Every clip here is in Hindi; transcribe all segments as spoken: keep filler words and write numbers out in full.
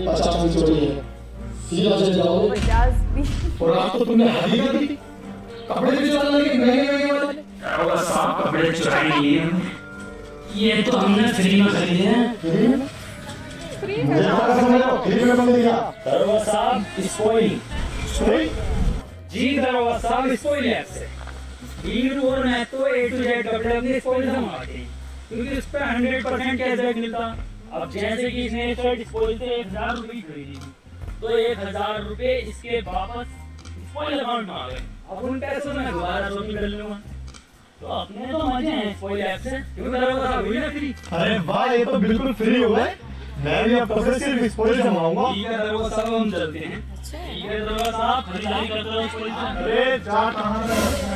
पचास की चोरी है, सीधा चल जाओगे। पचास भी। और आप तो तुमने हदी कर दी, कपड़े भी चुरा लगे महंगे महंगे वाले। वो सब कपड़े चुराए नहीं हैं, ये तो हमने फ्री में खरीदे हैं। फ्री में? मुझे पता समझो, फ्री में बंद दिया। दरोगा साहब स्पॉइल। स्पॉइल? जी दरोगा साहब स्पॉइल ऐप से हीरो और मैं तो ए टू जेड कपड़े अपने स्पॉइल से मंगाते हैं, क्योंकि उस पे हंड्रेड परसेंट कैशबैक मिलता। अब जैसे कि इसने शर्ट स्पॉइल से एक हजार रुपये की खरीदी थी, तो एक हजार रुपये इसके वापस स्पॉइल अकाउंट में आ गए। अब उन पैसों में दोबारा शॉपिंग कर लूंगा, तो अपने तो मजे हैं स्पॉइल ऐप से, क्योंकि दरोगा साहब हुई ना फ्री। अरे वाह, ये तो बिल्कुल फ्री हो गए। मैं भी अब तो सिर्फ स्पॉइल से मंगाऊंगा। ठीक है दरोगा साहब, हम चलते हैं। ठीक है दरोगा साहब, खरीदारी करते रहो स्पॉइल से। अरे जा कहां है?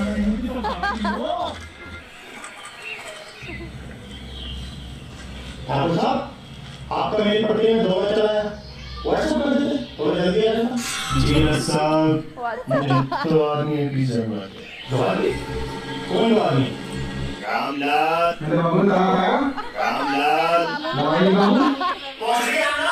ठाकुर साहब, आपका मेरी पट्टी में दो बच्चा है, व्हाट्सएप कर दीजिए, थोड़ा जल्दी आ जाना। जी साहब, मुझे तो आदमी की जरूरत है। दो आदमी? कौन दो आदमी? रामलाल। मेरे बाबू कहाँ आया? रामलाल। नवाई बाबू? पहुंच गया ना?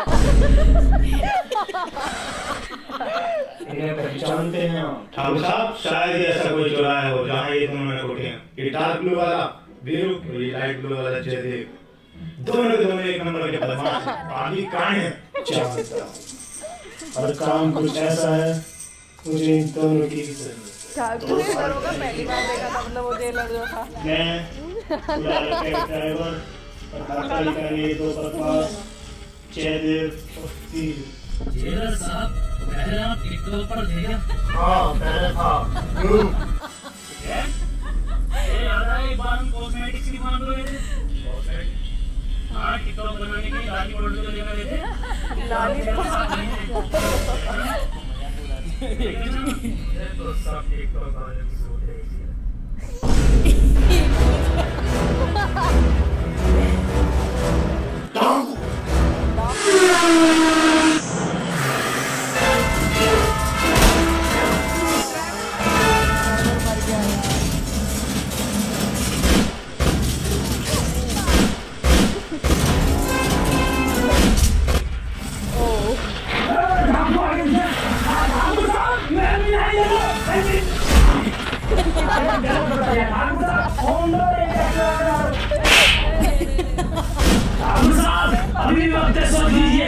इन्हें पहचानते हैं ठाकुर साहब? शायद ऐसा कोई चौराहा हो जहाँ ये दोनों कोठियाँ, ये डार्क ब्लू वाला वीरू, ये लाइट ब्लू वाला जयदेव, दोनों के दोनों एक नंबर के बदमाश हैं। आदमी कहाँ है? जानता हूँ, और काम कुछ ऐसा है, मुझे इन दोनों की भी जरूरत है। ठाकुर ये दरोगा पहली बार देखा था, मतलब वो जेलर जो था। मैं पुराना ड्राइवर और हड़ताल करने दो बदमाश जयदेव और वीरू। जेलर साहब, पहले आप टिकटॉक पर थे क्या? हाँ, पहले था। ये याद है एक बार हम कॉस्मेटिक्स की दुकान पर गए थे। हाँ, टिकटॉक बनाने की लाली बोर्ड को लेकर गए थे। लाली तो सब टिकटॉक वाले भी सोते हैं। अभी वक्त है, सोच लीजिए।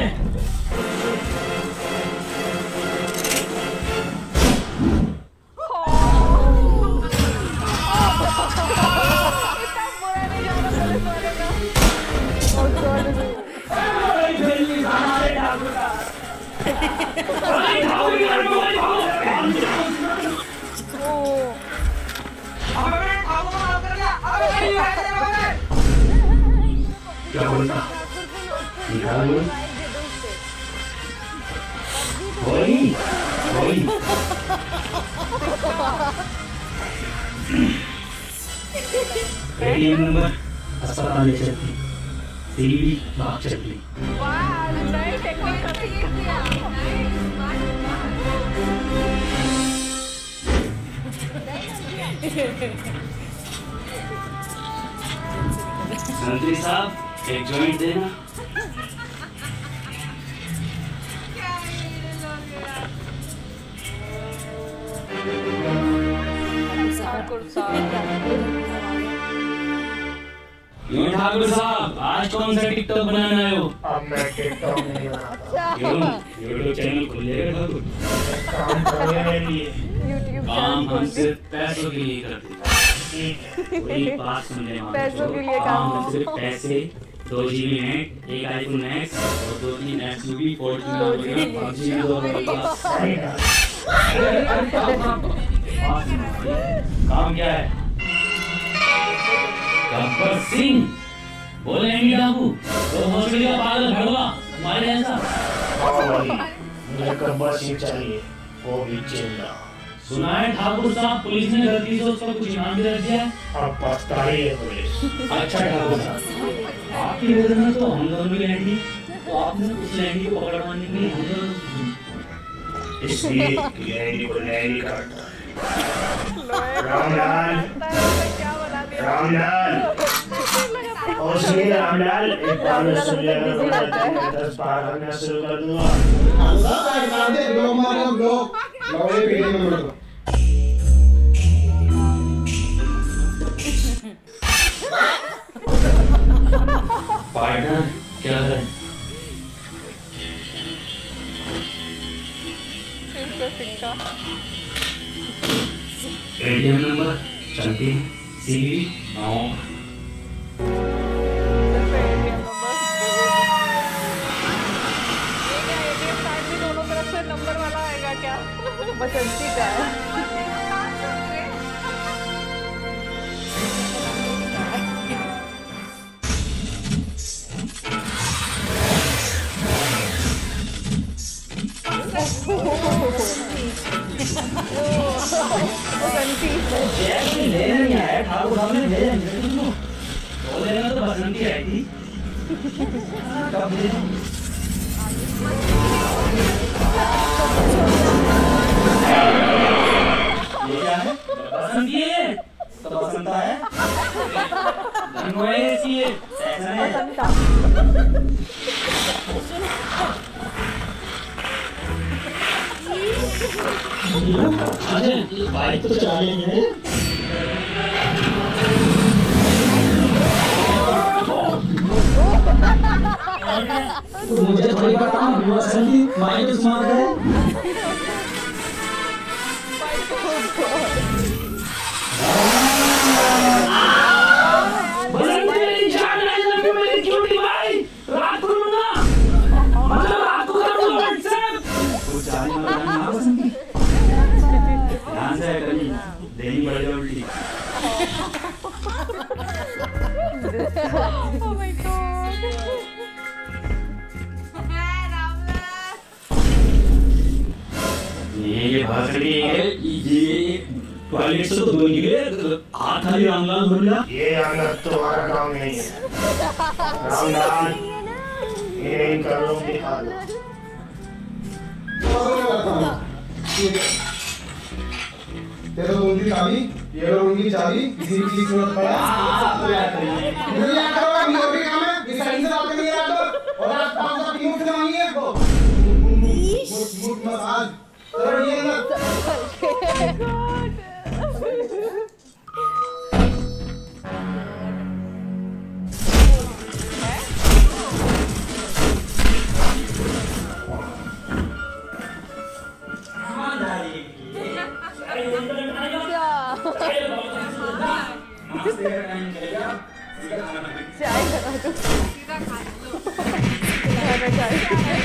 क्या बोलता? वही वही एटीएम नंबर अस्पताल ले चलती, सीढ़ी भाग चलती। वाह, नई टेक्निक मंत्री साहब, एक जॉइंट देना। ठाकुर साहब, क्यों ठाकुर साहब, आज कौन सा टिकटॉक बनाना आए हो? अब मैं टिकटॉक नहीं बनाता। क्यों? यूट्यूब चैनल खोलिएगा ठाकुर। काम करने के लिए। यूट्यूब काम हम सिर्फ पैसों के लिए करते हैं। वही बात सुन ले मान पैसों के लिए लो, काम हम सिर्फ पैसे, दो जीबी नेट, एक आईफोन एक्स और दो तीन एसयूवी, फॉर्च्यूनर वगैरह, पबजी दो काम क्या है? गब्बर सिंह बोले नहीं डाकू, तो भोसड़ी का पागल भड़वा तुम्हारे जैसा। मुझे गब्बर सिंह चाहिए, वो भी जिंदा। सुना है ठाकुर साहब, पुलिस ने गलती से उस पर कुछ इनाम भी रख दिया है। अब पछताई है पुलिस। अच्छा ठाकुर साहब, आपकी वजह में तो हम दोनों भी लैंडी, तो आपने उस लैंडी को पकड़वाने के लिए हम दोनों इसलिए लैंडी को लैंडी करता है। रामलाल, क्या बना दिया? रामलाल, और सुनिए रामलाल, एक बार में सुन लिया तो मैं दस बार करना शुरू कर दूंगा। अल्लाह का कर दे, लोग मारो लोग, लोग ये पीढ़ी में मत दो। पार्टनर क्या है? एटीएम नंबर चलती सीवी नौ दोनों तरफ से नंबर वाला आएगा क्या? बसंती का है। ले नहीं आया ठाकुर साहब ने भेजा नहीं तुमको तो लेना तो बसंती आई थी कब दे ये क्या है बसंती है तो बसंता है धनवाई ऐसी है ऐसा है अरे बाइक तो चला लेंगे मुझे थोड़ी पता है बसंती बाइक तो स्मार्ट है बसंती मेरी जान है लंबी मेरी क्यूटी भाई रात को ना मतलब रात को कर दो व्हाट्सएप वो जाने वाला ना बसंती ध्यान से कहीं देनी पड़ेगा उल्टी Oh my God. ये भाषणी है ये टॉयलेट से तो धो निकले हाथ खाली रामलाल धो लिया ये अंगत तुम्हारा काम नहीं है रामलाल, ये इन करों की हाल तेरे रूम की चाबी, ये रूम की चाबी, किसी भी चीज की जरूरत पड़ा मुझे याद करो, अभी और भी काम है, इस साइड से बात करनी है आपको, और आज पाँच सौ तीन से मांगी है आपको, मुट मुट मसाज, चलो ये ना चाय बना दो सीधा खा लो चाय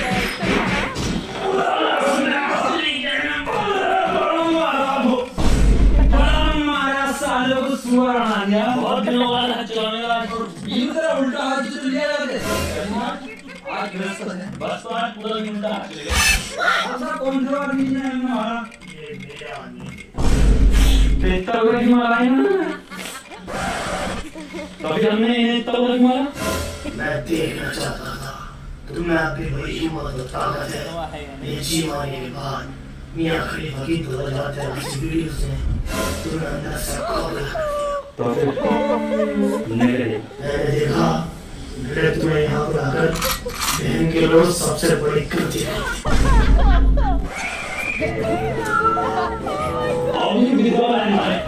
सालों को सुअर बना दिया बहुत दिनों बाद चलाने वाला ये तेरा उल्टा हाथ चल लिया आज ग्रस्त है बस तो आज पूरा दिन उल्टा हाथ चलेगा ऐसा कौन सा आदमी है हमारा ये मेरा आदमी पेटा वगैरह की मारा है ना कभी हमने इन्हें तब तक मारा मैं देखना चाहता था तुम्हें अपनी बड़ी हिम्मत और ताकत है मेरे जी मारने के बाद मियां खलीफा की दो हजार तेरह की वीडियो से तुम्हें अंदर से खोला तो फिर मैंने देखा मेरे तुम्हें यहाँ पर आकर बहन के रोज सबसे बड़ी कृति है अभी विधवा लाइन मारे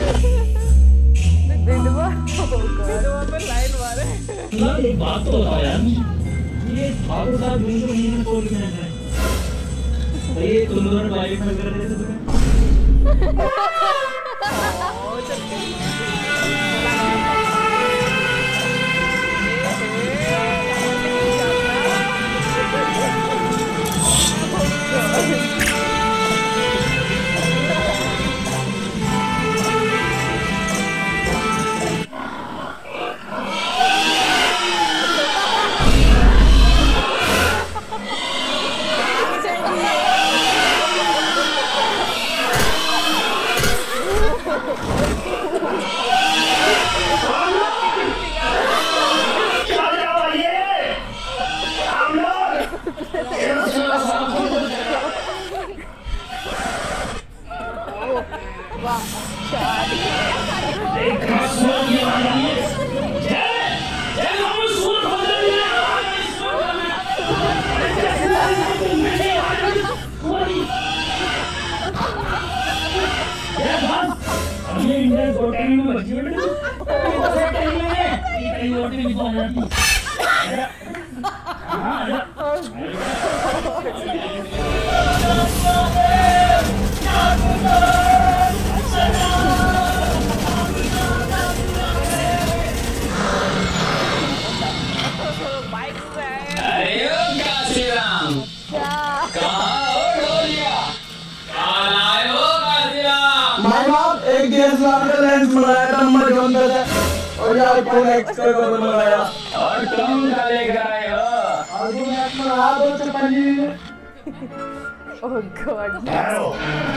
विधवा विधवा पे लाइन मारे ना एक बात तो बताओ यार ये ठाकुर साहब दूसरे महीने को लिखना है ये तुम लोगों ने बाइक में कर दिया तुम्हें में बची है बेटा ये तो सेट कर मैंने ये कहीं और भी निकल जाती हां अरे ओ काशीराम कहाँ हो ढोलिया कहाँ आए हो काशीराम माय बाप एक डीएसएलआर का लेंस मंगाया था नंबर जोन पे से और ये आईफोन एक्स का कवर मंगाया और तुम क्या लेकर आए हो आईफोन एक्स मंगाया दो चपाली ओह गॉड ठहरो।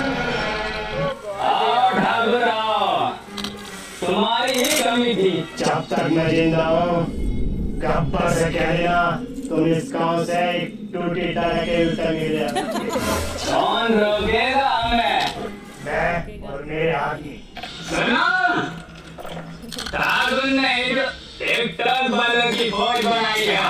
आओ ठाकुर आओ तुम्हारी ही कमी थी जब तक मैं जिंदा हूँ गब्बर से कह देना तुम इस गांव से एक टूटी तरह के उत्तर मिले। कौन रोकेगा हमें मैं और मेरे आदमी। सुनो ठाकुर ने एक एक ट्रक वालों की फौज बनाई है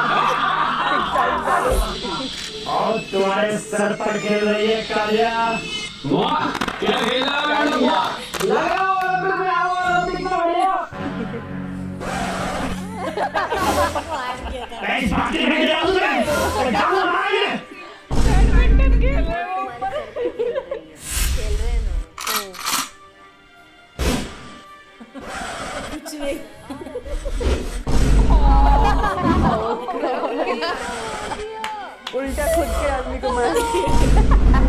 और तुम्हारे सर पर खेल रही है कालिया। वाह क्या खेला कालिया लगाओ ओलंपिक में आओ ओलंपिक में बढ़िया मैं इस बात के लिए गिरा हूँ मैं तो डालू मारेंगे। बैडमिंटन खेल रहे हो ऊपर खेल रहे हैं ना कुछ नहीं उल्टा खुद के आदमी को मार दिया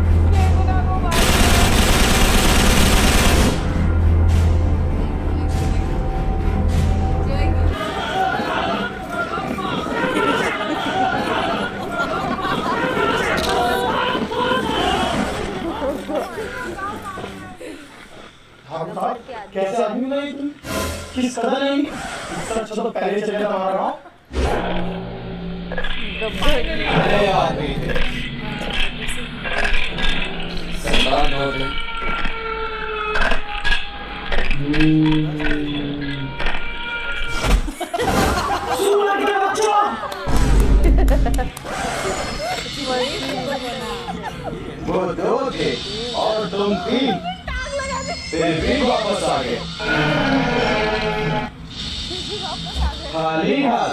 कैसे आदमी नहीं तुम किस कदर नहीं इससे अच्छा तो पहले चले जाता हमारा गाँव अरे यार सरदार ढोल वो दो थे और तुम तीन फिर भी वापस आ गए खाली हाथ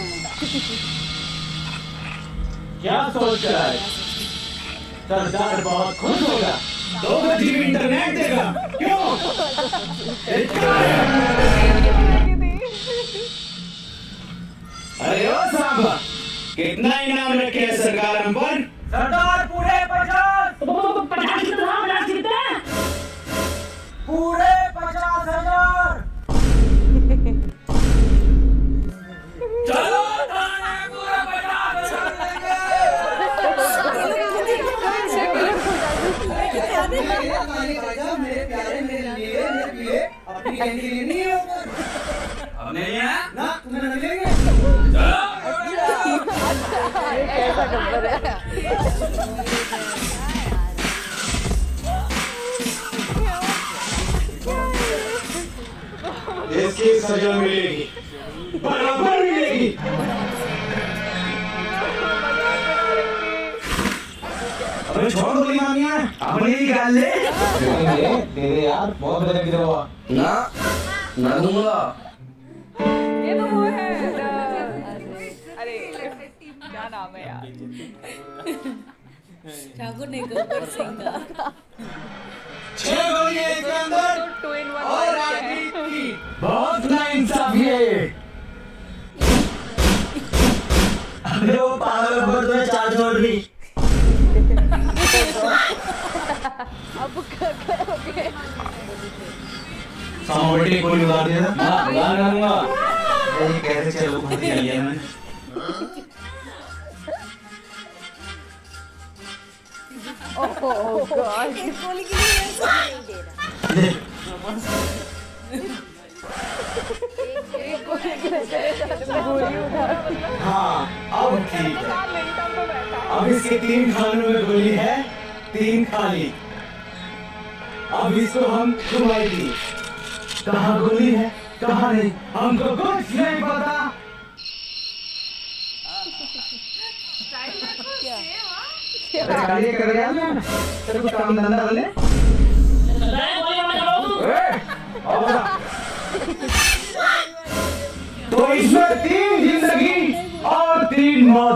क्या सोच रहा है सरदार बहुत खुश होगा दो जीबी इंटरनेट देगा क्यों अरे ओ सांबा कितना इनाम रखे है सरकार हम पर सरदार पूरे पचास पचास कितना पचास कितना पूरे पचास हजार चलो थाने पूरा पचास हजार लेंगे मेरे प्यारे मेरे लिए मेरे लिए अपनी गैंग के लिए नहीं है अब नहीं है ना तुम्हें ना मिलेंगे कैसा गब्बर है इसकी सजा मिलेगी बराबर मिलेगी अबे छोड़ गोली मारनी है अपनी ही गाल ले दे दे यार बहुत बड़ा गिरा हुआ ना ना दूंगा ये तो वो है अरे क्या नाम है यार ठाकुर ने गब्बर सिंह का छह गोली एक के अंदर टू इन वन और आदमी की बहुत नाइंसाफी है ये अबे वो पागल पर तो चार छोड़ दी अब क्या करोगे सामने कोई उड़ा दिया था ना ना दूंगा ये कैसे चलो फंस गया मैं ओह गॉड एक गोली के लिए ऐसा नहीं दे रहा एक गोली के लिए गोली उठा हाँ अब ठीक है चार लिंटन पे बैठा अब इसके तीन खानों में गोली है तीन खाली अब इसको हम घुमाएंगे कहाँ गोली है कहाँ नहीं हमको कुछ नहीं पता अरे गाली कर रहा है ना तेरे को काम धंधा बोले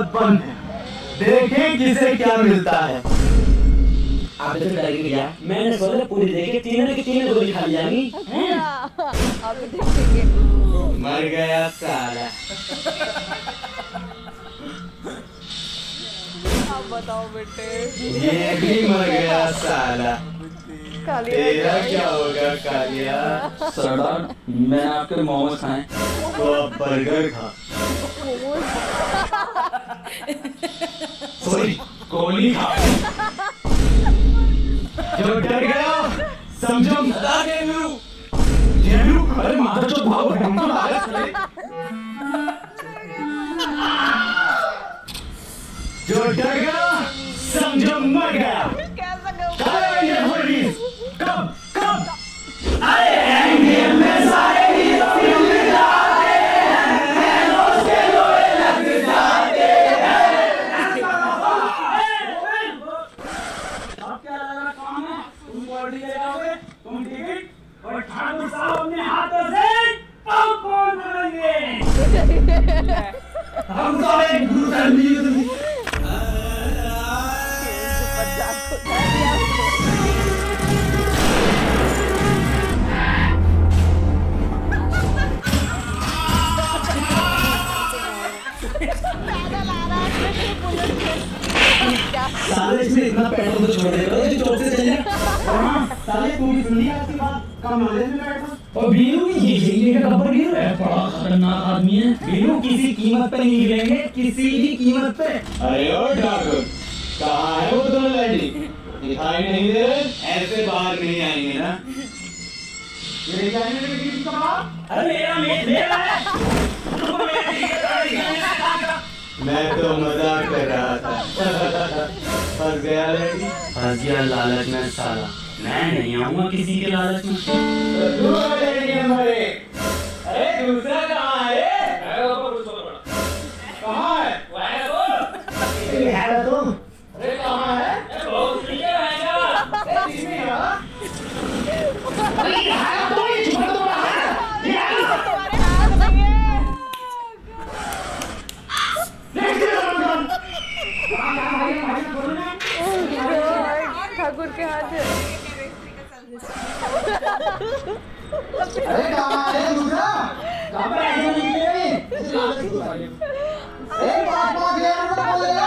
बहुत बंद है, देखें किसे क्या मिलता है। आप तो डर गया, मैंने सोचा पूरी देखे तीनों की तीनों गोली खा जाएंगी। अब देखेंगे। मर गया साला। अब बताओ बेटे। ये भी मर गया साला। कालिया तेरा क्या होगा कालिया? सरदार, मैं आपके मोमोज खाएं। तो अब बर्गर खा। सॉरी, गोली खा। जो डर गया समझो मजाक है वीरू। ये वीरू, अरे मार चो भागो, हम तो आ रहे। जो डर गया समझो मर गया। कैसा गया? कब आएंगे पुलिस? कब कब आएंगे? मैं सारे हीरो फिल्म लाते हैं, उसके लोहे लग जाते हैं। अब क्या लगा काम है? तुम बॉडी ले जाओगे, तुम टिकट और ठाकुर साहब अपने हाथों से पॉपकॉर्न करेंगे। हम तो एक गुरु फैमिली साले इसमें इतना पेट्रोल तो छोड़ दे रहे हो जो चौक से चल जाए। हाँ, साले पूरी दुनिया की बात का नॉलेज में बैठो। और बीनू ये गिरने का खबर गिर रहा है, बड़ा खतरनाक आदमी है। बीनू किसी कीमत पे नहीं गिरेंगे, किसी भी कीमत पे। अरे ओ ठाकुर, कहाँ है वो दोनों लैंडी? दिखाई नहीं दे रहे? ऐसे बाहर नहीं आएंगे ना? ये जाने में किसी का बाप? अरे मेरा मेट ले रहा है। मैं तो मजाक कर रहा था। फंस गया लैंडी? फंस गया लालच में साला। मैं नहीं आऊंगा किसी के लालच में। तो दूसरा लैंडी नंबर एक। अरे दूसरा कहाँ है? कहाँ है? ये है तुम? अरे कहाँ है? इसमें है? अरे ये है तो ये छुपा तो रहा है। ये है ना? तुम्हारे हाथ में है। ठाकुर के हाथ है। अरे कहाँ है दूसरा? कहाँ पे ऐसे निकले? एक पाँच पाँच हजार रुपये बोलेगा।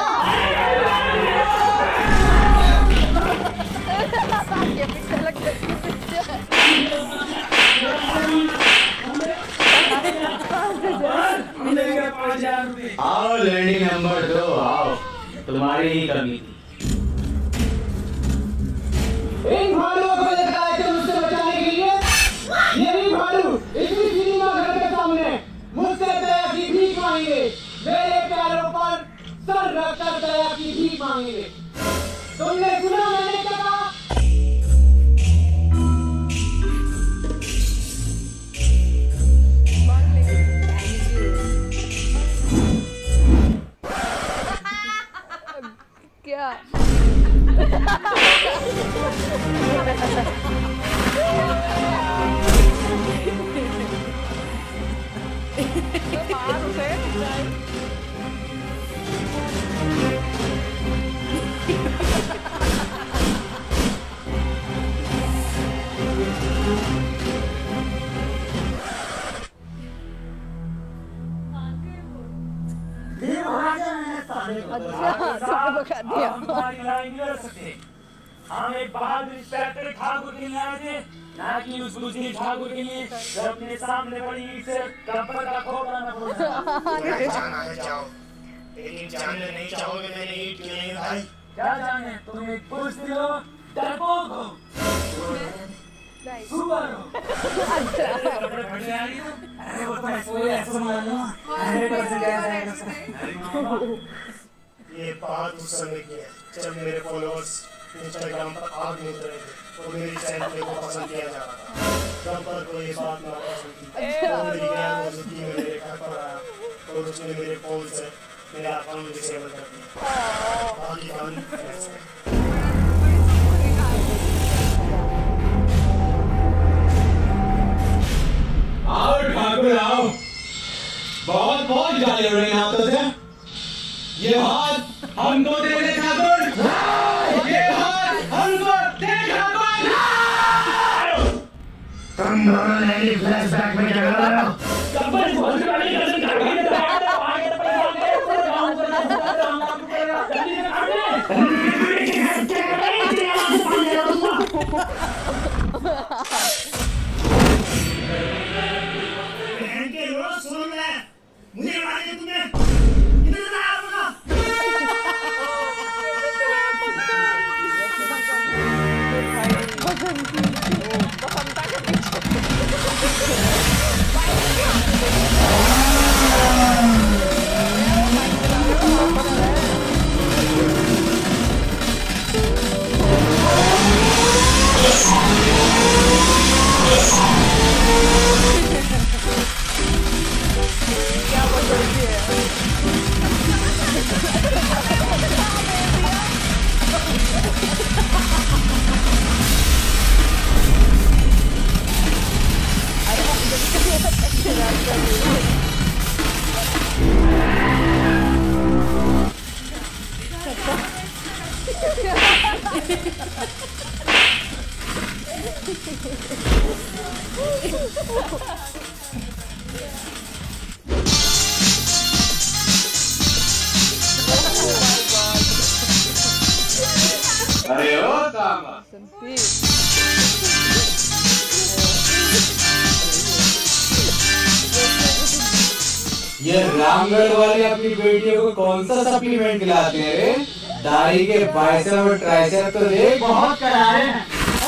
ये पिक्चर लग रही है पिक्चर। आओ लैंडी नंबर दो, आओ। तुम्हारी ही कमी थी। इन भालुओं को लेकर आए थे मुझसे बचाने के लिए। यही भालू इसी सिनेमा घर के सामने मुझसे दया की भीख मांगेंगे। मेरे पैरों पर सर रखकर दया की भीख मांगेंगे। तुमने सुना मैंने क्या कहा? क्या? मार उसे। अच्छा, भगा दिया। हमारी लड़ाई नहीं लड़ सकते। हम एक बहादुर इंस्पेक्टर ठाकुर के लिए आए थे, ना कि उस दूसरी ठाकुर के लिए जो अपने सामने बड़ी ईंट से कपड़ का खोपड़ा न फोड़ सके। जाना है जाओ, लेकिन जानना नहीं चाहोगे मैंने ईंट क्यों नहीं उठाई? क्या जाने, तुम एक पुरुष हो, डरपोक हो, सुअर हो। कपड़े फटे आ रही हो? अरे वो तो ऐसे ऐसे मार लो। अरे कैसे कैसे कैसे? ये बात उस समय की है जब मेरे फॉलोअर्स इंस्टाग्राम पर आग मूत रहे थे और मेरी चैनल को पसंद किया जा रहा था। तब पर कोई बात ना पसंद की तो मेरी गैर मौजूदगी में मेरे घर पर आया और उसने मेरे फोन से मेरा अकाउंट डिसेबल कर दिया। बाकी कहानी ऐसे है। आओ ठाकुर आओ, बहुत बहुत गाली उड़ रही हाथों से। ये हाथ हमको दे दे ठाकुर, ये हाथ हमको दे ठाकुर। तुम दोनों नैली फ्लैशबैक में क्या कर रहे हो? गब्बर बहुत बड़ी गलती कर रही है। आगे तो पैसा दे, पूरे गांव को ना पूरा गांव का पूरा जल्दी से काट बहन के रोज सुन रहे हैं, मुझे मारेंगे तुमने, इधर ना आओ। अरे ओ तामा, ये रामगढ़ वाले अपनी बेटियों को कौन सा सप्लीमेंट खिलाते हैं रे? दाढ़ी के बाइसेप और ट्राइसेप तो देख बहुत करारे हैं।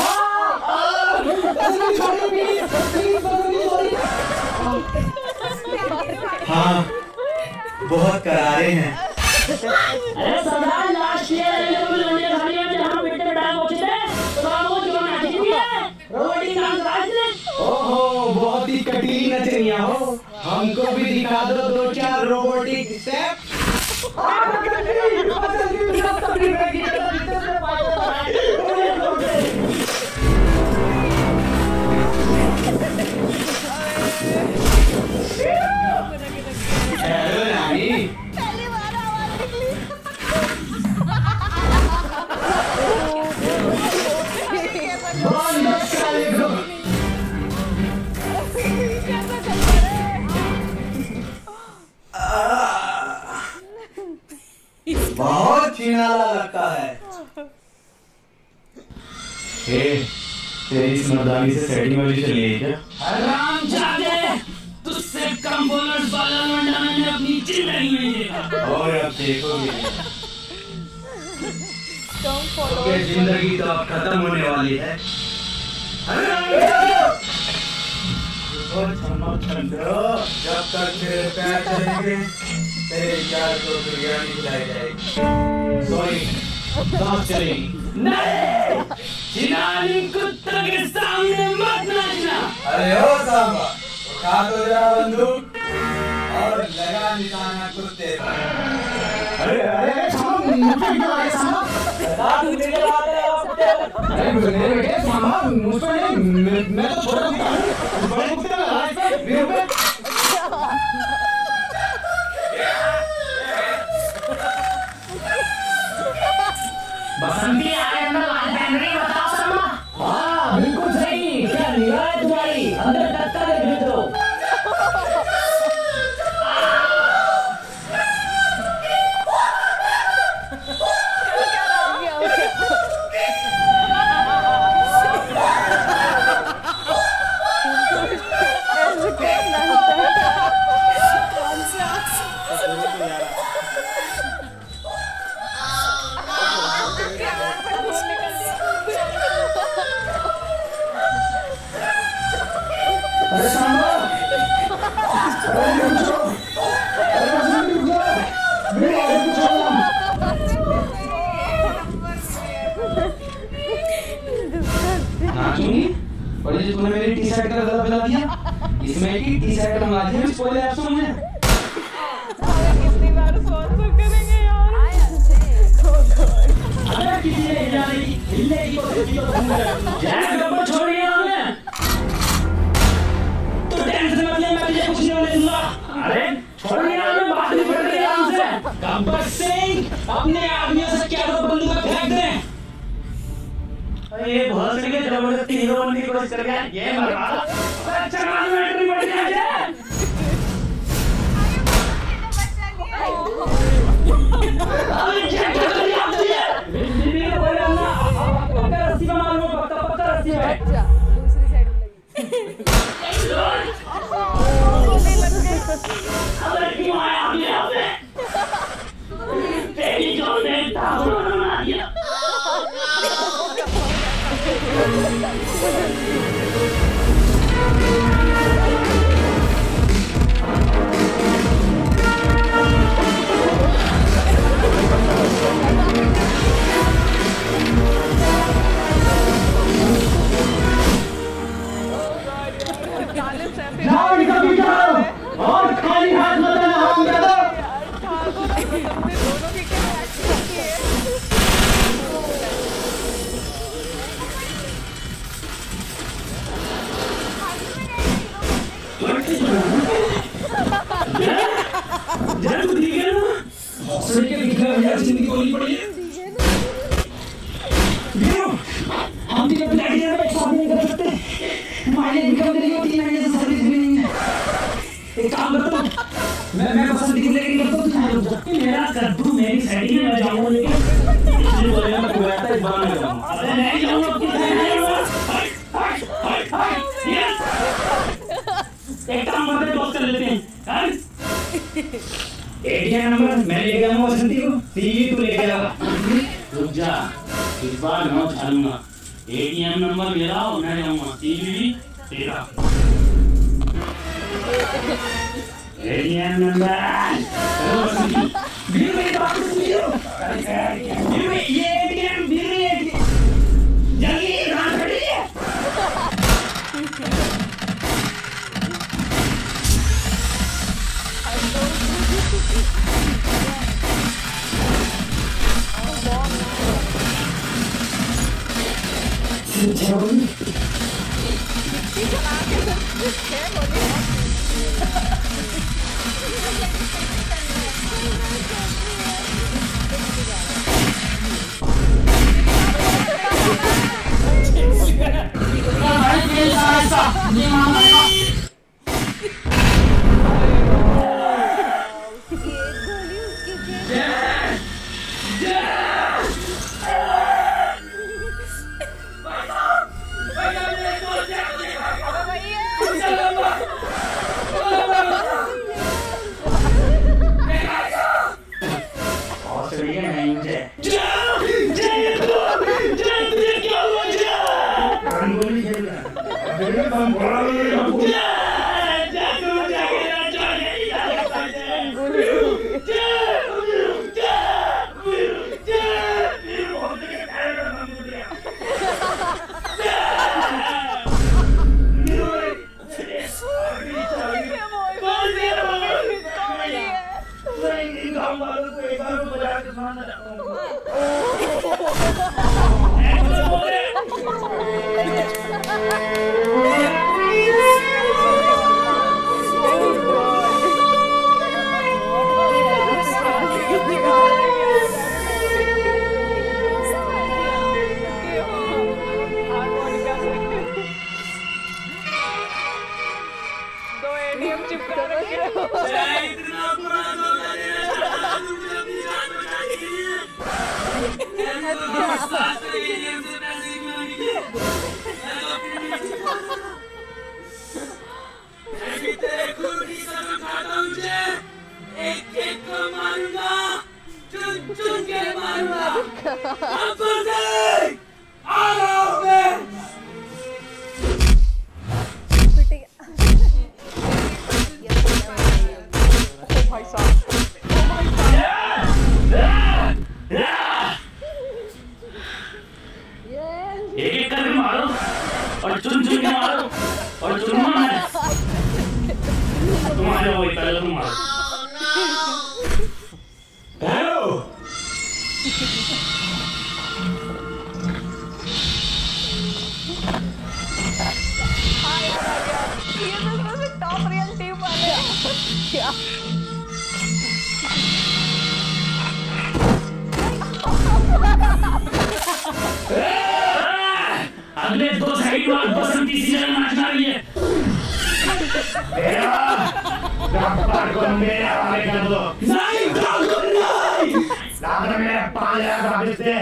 हाँ, बहुत करारे हैं। अरे सरदार लास्ट ईयर ये लोग लंडे खाली हैं जहां पेट में डाल पहुंचे थे तो वो जो नाची थी रोटी काम राज ने। ओहो, बहुत ही कटीली नचनिया हो, हमको भी दिखा दो दो चार रोबोटिक स्टेप। बहुत छिनाला लगता है। हे, तेरी इस मर्दानी से सेटिंग वाली चली है क्या? हरामजादे, तुझसे कम बोनस वाला लौंडा मैंने अपनी जिंदगी में देखा। और अब देखोगे ये जिंदगी तो अब खत्म होने वाली है। जब तक तेरे पैर चलेंगे तेरे यार को बिरयानी खिलाई जाएगी। सॉरी, सांस चलेगी। नहीं, जिनानी कुत्ते के सामने मत नाचना। अरे ओ सांबा, उठा दो जरा बंदूक और लगा निशाना कुत्ते पर। अरे अरे सांबा, मुझे क्यों आए सांबा? सरदार तू मेरे बात है अरे मेरे बेटे सांबा, मुझ पर नहीं, मैं मैं तो छोटा कुत्ता हूँ, बड़े कुत्ते में लड़ाई पे वीर पे। बसंती आए अंदर लाल पहन रही बताओ सांबा। हाँ बिल्कुल सही, क्या निगाह है तुम्हारी, अंदर टक्का देख लो। अरे सांबा, अरे रुक जाओ, अरे रुक जाओ, मेरे आगे कुछ होगा। नाचूंगी? और ये तूने मेरी टी शर्ट का गला फैला दिया, इसमें की टी शर्ट मंगा दी, इस पहले आप सुन ले। कितनी बार स्पॉन्सर करेंगे यार? अरे किसी ने जाने की हिलने की कोशिश की तो भूल गए। जैसे गब्बर छोड़ गया हमें तो टेंशन मत ले, मैं तुझे कुछ नहीं होने दूंगा। अरे छोड़ गया हमें, बात नहीं पड़ रही हमसे। गब्बर से बोलने की कोशिश कर रहा है ये मरवा अच्छा मालूम है एंट्री बढ़ गया अरे क्या कर रही है आप ये बीबी को बोले ना पक्का रस्सी में मालूम पक्का पक्का रस्सी में अच्छा दूसरी साइड में लगी अरे क्यों आया आप यहाँ पे तेरी जो देखता हूँ बना दिया जाओ इधर भी जाओ और खाली हाथ मत आना हम दादा दोनों की क्या अच्छी है जरा तू दिख गया ना सही के दिख रहा है यार जिंदगी बोली पड़ी है देखो हम भी अपने आइडिया में साथ नहीं कर सकते हमारे इनकम के लिए तीन महीने से सर्विस भी नहीं है एक काम करता हूँ मैं मैं पसंद की लेकिन करता हूँ तुम्हारे रुक मेरा कर दूँ मेरी सेटिंग में मैं जाऊँगा लेकिन इसलिए बोले मैं कोई आता है इस बार मैं जाऊँगा अरे नहीं जाऊँगा अपनी एक काम करते हैं दोस्त कर लेते हैं एटीएम नंबर मैं ले गया हूँ बसंती को टीवी तू ले गया रुक जा इस बार मैं उठाऊंगा एटीएम नंबर मेरा और मैं जाऊंगा टीवी तेरा एटीएम नंबर चलो बसंती बिल मेरी बात सुनियो बिल में ये एटीएम बिल में एटीएम जल्दी कहाँ खड़ी है एक-एक करके मारो और चुन-चुन के मारो और चुनना है तुम्हारे वही पहले तुम मारो हेलो हाय ये तो सबसे टॉप रियल टीम वाले क्या अगले दो साइड बाद बसंत किसी जगह नाचना रही है। डॉक्टर को मेरे हवाले कर दो। नहीं ठाकुर नहीं। डॉक्टर मेरे पाँच हजार वापस दे।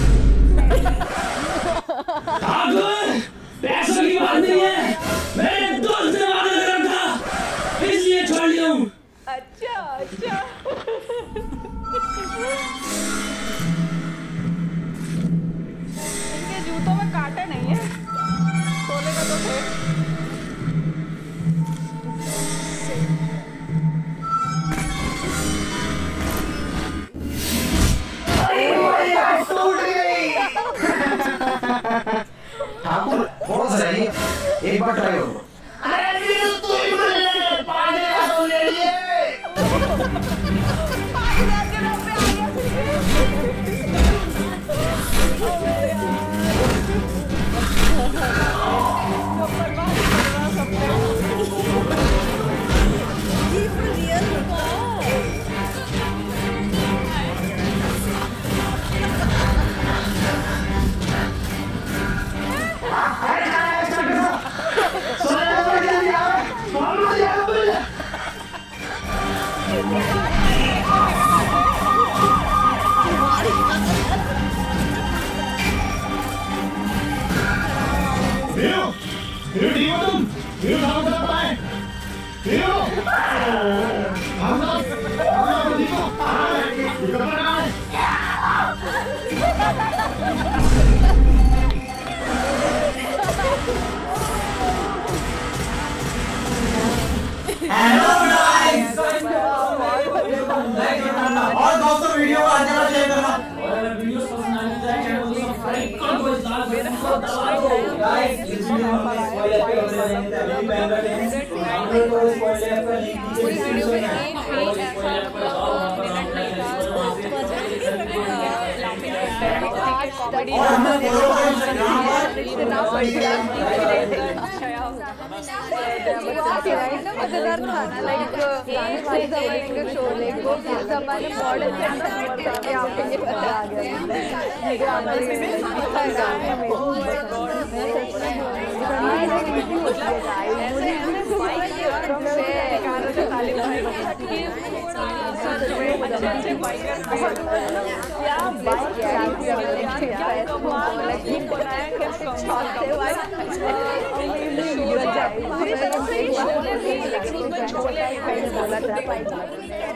ठाकुर पैसों की बात नहीं है, मेरे दोस्त ने वादा करा था इसलिए छोड़ लिया हूँ। अच्छा अच्छा इनके जूतों में कांटे नहीं है, सोने का तो थे। ठाकुर थोड़ा सा रही एक बार ट्राई करो। अरे दिल तू ही बोल ले पानी का तो ले लिए। पाँच हजार के नाम पे आ गया वीरू, वीरू ठीक हो तुम? वीरू ठाकुर तरफ आए। वीरू, हम लोग, हम लोग ठीक हो? हाँ, ये कपड़ा कहाँ है? हेलो गाइस, और दोस्तों वीडियो को आगे बढ़ा शेयर करना। और अगर वीडियो पसंद आने जाए चैनल को सब्सक्राइब कर दो, इस लाल बटन को दबा दो। गाइस इस वीडियो में हमने स्पॉइलर पे होने वाले हैं, अभी बैन कर रहे हैं। डाउनलोड करो स्पॉइलर का लिंक नीचे डिस्क्रिप्शन में है। और स्पॉइलर पर जाओ, वहां पर हम लाइक करो, वहां से कॉमेडी और हमने फॉलो करो इंस्टाग्राम पर। इतना बढ़िया मजेदार था ना, लाइक हमारे जमाने के शोले को इस जमाने मॉडल के अंदर यहाँ पे ये पता आ गया छोले